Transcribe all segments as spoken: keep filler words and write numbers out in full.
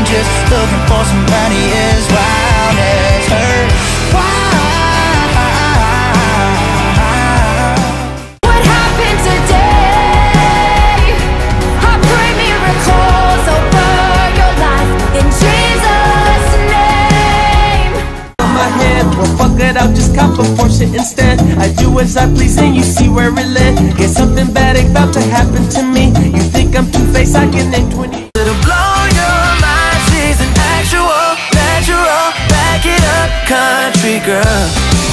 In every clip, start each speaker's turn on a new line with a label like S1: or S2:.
S1: just looking for somebody as wild as her.
S2: What happened today? I pray miracles over your life in Jesus' name.
S3: On my head, well fuck it, I'll just cop a Porsche instead. I do as I please and you see where it led. Get something bad about to happen to me. You think I'm two-faced, I can name twenty. It'll blow your mind, she's an actual, natural, back it up, country girl.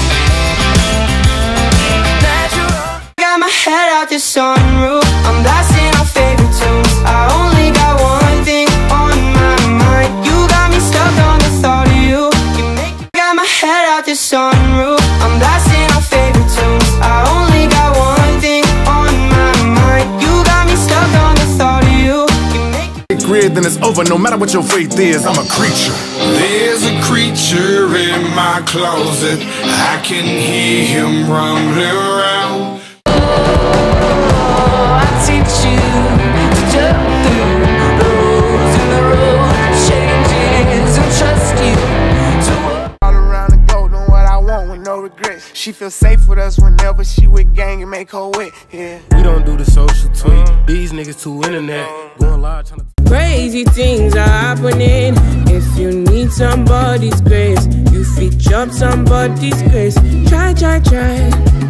S3: Natural.
S4: Got my head out the sunroof, I'm blasting our favorite tunes. I only got one thing on my mind. You got me stuck on the thought of you. You make me got my head out the sunroof, I'm blasting our favorite tunes. I only got one thing on my mind. You got me stuck on the thought of you. You make me
S5: Grid, then it's over, no matter what your faith is, I'm a creature.
S6: There's a creature in my closet, I can hear him rumbling around.
S2: Oh, I teach you to jump through the rules and the road changes and trust you to
S7: All around the globe, doing what I want with no regrets. She feel safe with us whenever she with gang and make her wet, yeah.
S8: We don't do the social tweet. These niggas too internet. Going live trying to.
S9: Crazy things are happening. If you need somebody's grace, you fit jump somebody's grace. Try, try, try.